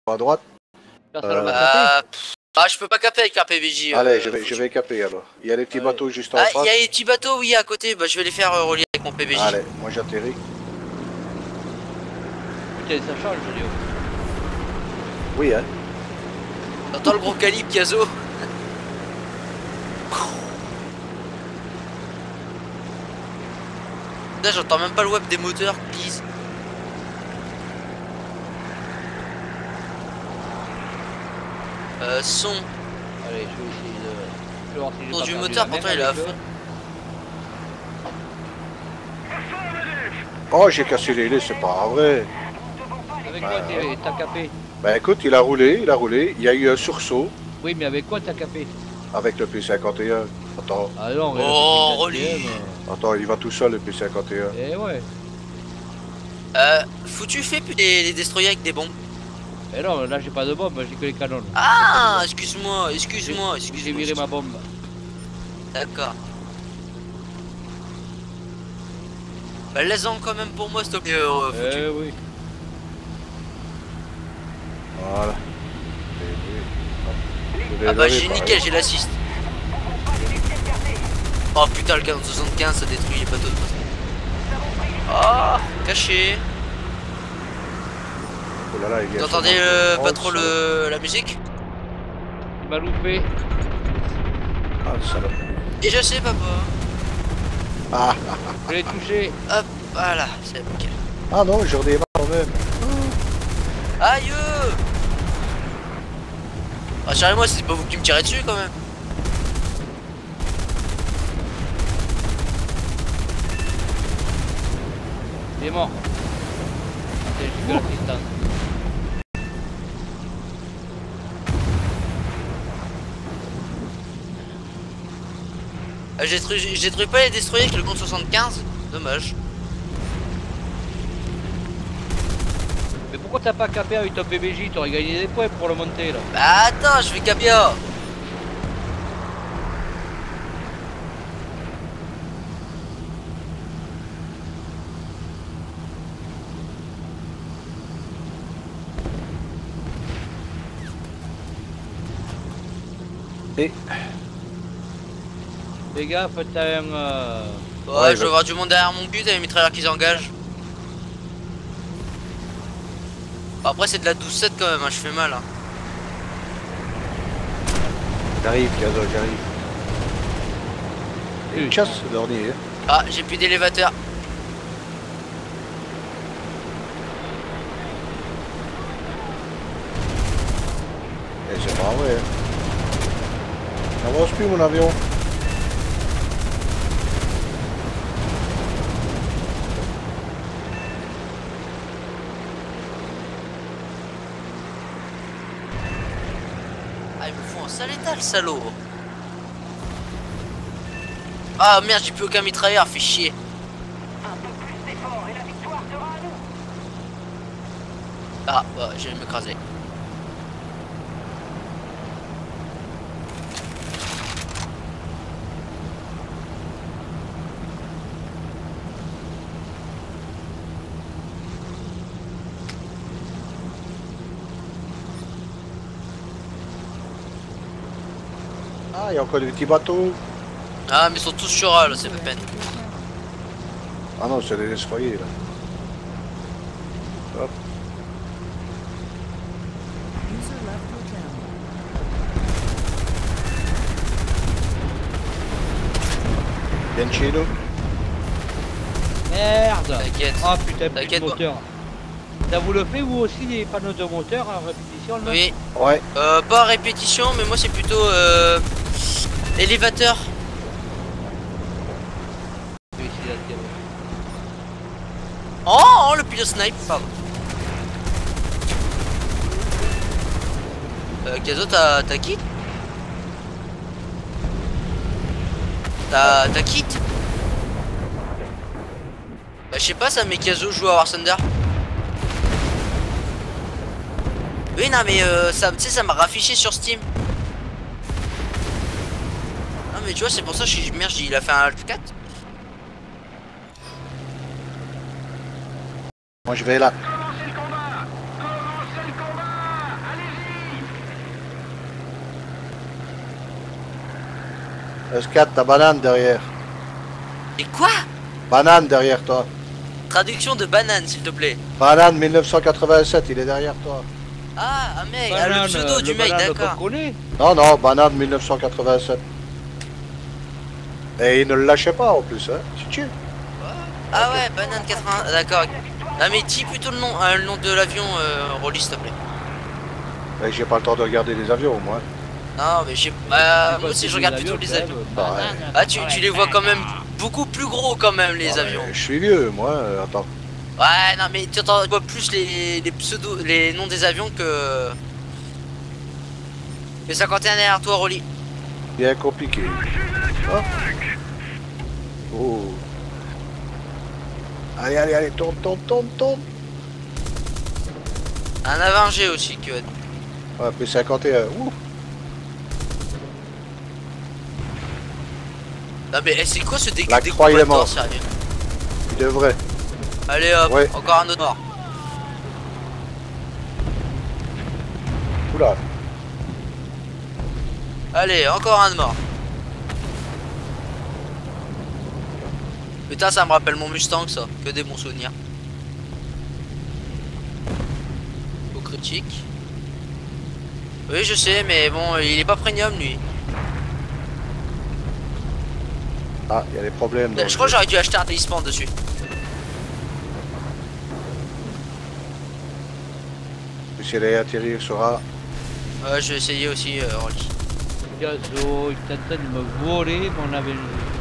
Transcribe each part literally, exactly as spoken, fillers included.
À droite. Euh... Bah, ah, je peux pas caper avec un P V J. Allez, euh, je vais, je vais caper alors. Il y a les petits ah, bateaux oui. juste en ah, face. Il y a les petits bateaux, oui, à côté. Bah, je vais les faire euh, relier avec mon P V J. Allez, moi j'atterris. Putain, ça change, Léo. Oui, hein. T'entends le gros calibre, Kazo? Là, j'entends même pas le web des moteurs, please. Euh, son. Allez, je vais essayer de... Je vais voir si j'ai Son pas du perdu moteur, la pourtant même il est à avec fond. Oh, j'ai cassé les laits, c'est pas vrai. Avec bah, quoi t'as capé? Bah écoute, il a roulé, il a roulé. Il y a eu un sursaut. Oui, mais avec quoi t'as capé? Avec le P cinquante et un. Attends. Ah non, oh, relis. Attends, il va tout seul le P cinquante et un. Eh ouais. Euh, foutu fait plus les, les destroyers avec des bombes. Eh non, là j'ai pas de bombe, j'ai que les canons. Ah, excuse-moi, excuse-moi, excuse-moi. J'ai viré ma bombe. D'accord. Bah laisse-en quand même pour moi, s'il te plaît. Euh, foutu. Eh oui. Voilà. Ah bah j'ai nickel, j'ai l'assist. Oh putain, le canon soixante-quinze ça détruit les bateaux de poste. Oh, caché. Oh là là, il y a Vous entendez euh, pas trop le, la musique? Il m'a loupé. Ah, le salope. Et je sais, papa. Ah, Je l'ai touché. Hop, voilà, c'est nickel. ah non, je redémarre quand même. Aïe! Rassurez-moi, c'est pas vous qui me tirez dessus quand même. Il est mort. J'ai que l'assistance. Euh, J'ai détruit, j'ai détruit pas les destroyers avec le compte soixante-quinze. Dommage. Mais pourquoi t'as pas capé avec ton P B J? T'aurais gagné des points pour le monter là. Bah attends, je fais capia. Et Fais gaffe, t'as un... Euh... Ouais, Ouais, je vais bah... voir du monde derrière mon but avec les mitrailleurs qui s'engagent. Après c'est de la douze sept quand même, hein, je fais mal. Hein. J'arrive, Kazo, j'arrive. Il chasse le dernier. Ah, j'ai plus d'élévateur. Et c'est pas vrai. N'avance plus mon avion. Ah, il me fout en sale état le salaud. Ah merde, j'ai plus aucun mitrailleur, fait chier. Un peu plus d'efforts et la victoire sera à nous. Ah, bah, je vais m'écraser. Ah, il y a encore des petits bateaux. Ah, mais ils sont tous sur A là, c'est pas peine. Ah non, c'est des destroyers là. Hop. Viens chez nous. Merde. T'inquiète. Ah putain, plus de T'inquiète, moteur. Ça vous le fait vous aussi les panneaux de moteur en répétition là? Oui. Ouais. Euh, pas en répétition, mais moi c'est plutôt euh, élévateur. Je vais essayer d'attirer. Oh, oh, le pilote snipe, pardon. Euh, Kazo, t'as t'as kit? T'as t'as kit? Bah je sais pas, ça met Kazo joue à War Thunder. Oui non mais euh, ça, tu sais, ça m'a raffiché sur Steam. Non mais tu vois, c'est pour ça que je suis merde, il a fait un Alt quatre. Moi je vais là. S quatre, ta banane derrière. Et quoi? Banane derrière toi. Traduction de banane, s'il te plaît. Banane mille neuf cent quatre-vingt-sept, il est derrière toi. Ah, un mec, ah, Banane, le pseudo euh, du le mec, banane qu'on d'accord. connaît. Non, non, banane mille neuf cent quatre-vingt-sept. Et il ne le lâchait pas en plus, hein. Tchitchi. Ah ouais, banane quatre-vingts, d'accord. Ah mais dis plutôt le nom, euh, le nom de l'avion, euh, Rolly, s'il te plaît. Et j'ai pas le temps de regarder les avions, moi. Non, mais j'ai. Bah, C'est moi pas aussi, si je regarde les plutôt les avions, avions. quand même. Ouais. Ah, tu, tu les vois quand même beaucoup plus gros, quand même, les Ouais, avions. Je suis vieux, moi. euh, Attends. Ouais, non, mais tu entends- tu vois plus les, les pseudos, les noms des avions que. Que cinquante et un derrière toi, Rolly. Bien compliqué. Hein? Oh. Allez, allez, allez, tourne, tourne, tourne, tourne. Un Avenger aussi, que. Ouais, P cinquante et un. Ouh. Non, mais eh, c'est quoi ce dé La découpage croix, il est d'or, mort. sérieux? Il devrait. Allez hop, Ouais. encore un autre mort. Oula. Allez, encore un de mort. Putain, ça me rappelle mon Mustang, ça. Que des bons souvenirs. Au critique. Oui, je sais, mais bon, il est pas premium, lui. Ah, il y a des problèmes. dans Je le crois que jeu. j'aurais dû acheter un talisman dessus. Je vais essayer d'atterrir sur A. Ouais, je vais essayer aussi, euh, Rolly. Gazo, il est en train de me voler mon avion.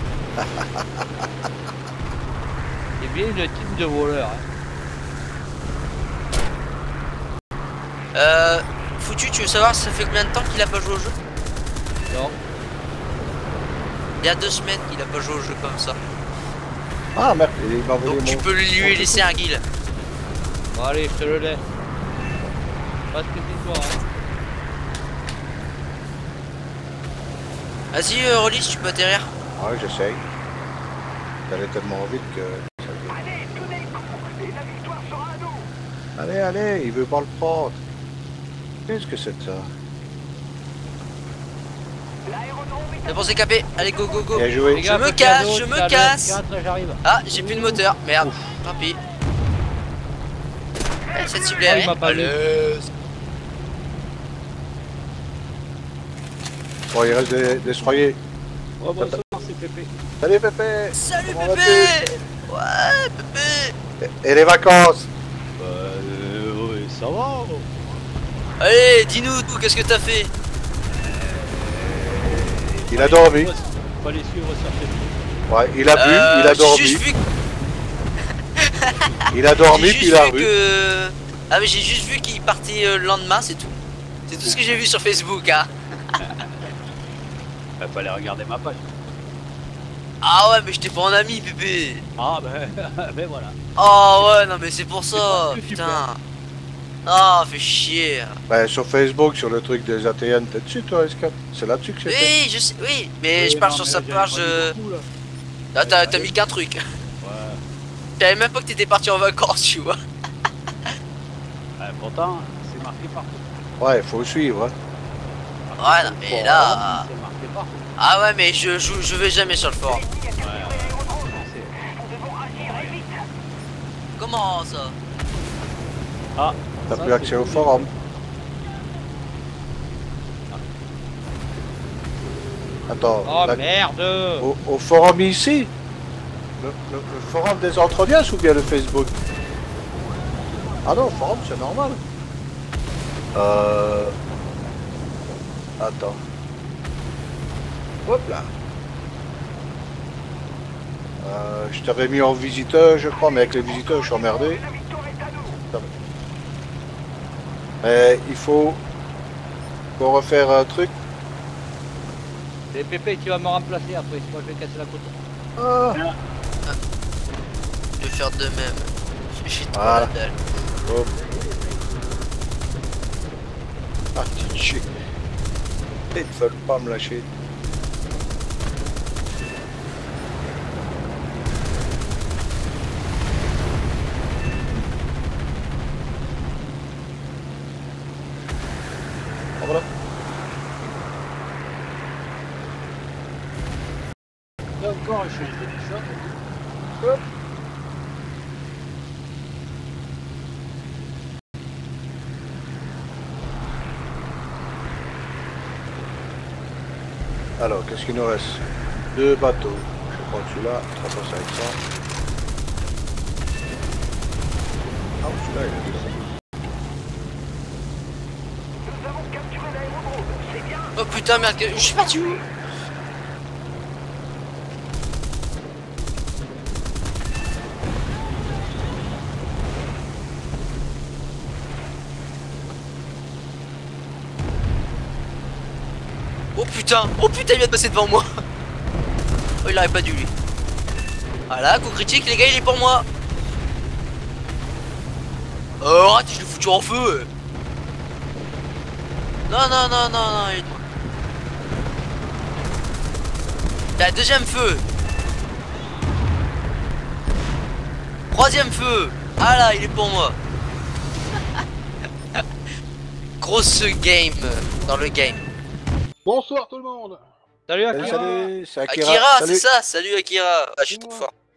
C'est bien une team de voleurs. Hein. Euh, Foutu, tu veux savoir ça fait combien de temps qu'il a pas joué au jeu? Non. Il y a deux semaines qu'il a pas joué au jeu comme ça. Ah merde, il m'a envoyé Donc tu mon... peux lui laisser un guild. Bon, allez, je te le laisse. Parce que c'est toi. Hein. Vas-y, euh, Rolly, si tu peux atterrir. Ouais, j'essaye. T'allais tellement vite que... ça vient. Allez, tenez le coup et la victoire sera à nous. Allez, allez, il veut pas le prendre. Qu'est-ce que c'est que ça? L'aérodrome est C'est bon, c'est capé. Allez, go, go, go. Bien joué. Les gars, me petit casse, Gazo, je me tu t'arrêtes, casse. quatre, j'arrive. Ah, j'ai plus de moteur. Merde. Tant pis. Eh, cette cible Ah, il est m'a pas vu. Bon, il reste des destroyers. Oh, bonsoir, c'est Pépé. Salut Pépé. Salut, Comment Pépé. Ouais, Pépé. Et les vacances? Bah, euh, oui, ça va. Allez, dis-nous tout, qu'est-ce que t'as fait? Il a dormi. Fallait suivre sur Facebook. Ouais, il a bu, Euh, il a j'ai dormi. juste vu, Il a dormi, j'ai puis juste il a vu bu. que... Ah mais j'ai juste vu qu'il partait euh, le lendemain, c'est tout. C'est tout ce que j'ai vu sur Facebook, hein. Il fallait regarder ma page. Ah ouais, mais j'étais pas en ami, Pépé. Ah, ben, ben voilà. Oh ouais, non mais c'est pour ça, pas plus putain. Ah, fais chier. Ben, sur Facebook, sur le truc des A T N, t'es dessus toi, S quatre? C'est là-dessus que c'était? Oui, je sais, oui, mais Oui, je parle non, sur mais sa là, j'avais page... pas euh, dit beaucoup, là. Là, t'as t'as mis qu'un truc. Ouais. Je savais même pas que t'étais parti en vacances, tu vois. Ouais, pourtant, c'est marqué partout. Ouais, faut suivre. Hein. Ouais, non, mais là... C'est marqué partout. Ah ouais, mais je, je, je vais jamais sur le forum. ennemi a capturé Ouais. l'aérodrome. C'est- Nous devons agir et vite. Comment ça? Ah, T'as ça, plus c'est accès au tous les- forum. Attends, Oh la- merde. au, au forum ici? Le, le- le forum des entreliens ou bien le Facebook? Ah non, le forum c'est normal. Euh... Attends. Hop là. Euh, je t'avais mis en visiteur, je crois, mais avec les visiteurs, je suis emmerdé. La victoire est à nous. Mais il faut, faut refaire un truc. Et Pépé, tu vas me remplacer après. Moi, je vais casser la côte. Ah, Je vais faire de même. J'ai trop Voilà. la dalle. hop. Ah, petit chien. Ils ne veulent pas me lâcher. Ah, voilà. arracher le feu, ça. Alors, qu'est-ce qu'il nous reste? Deux bateaux. Je prends celui-là, trois mille cinq cents. Ah, celui-là, il est là. Nous avons capturé l'aérodrome, c'est bien. Oh putain, merde, que- je suis parti où? Oh putain, oh putain, il vient de passer devant moi. Oh, il aurait pas dû lui. Voilà, coup critique, les gars, il est pour moi. Oh, arrête, je l'ai foutu en feu. Non, non, non, non, non, il est de moi. T'as deuxième feu. Troisième feu. Ah là, il est pour moi. Grosse game dans le game. Bonsoir tout le monde. Salut Salut, Akira. salut, c'est Akira. Akira, c'est Salut. ça. Salut Akira. Ah, je suis trop fort.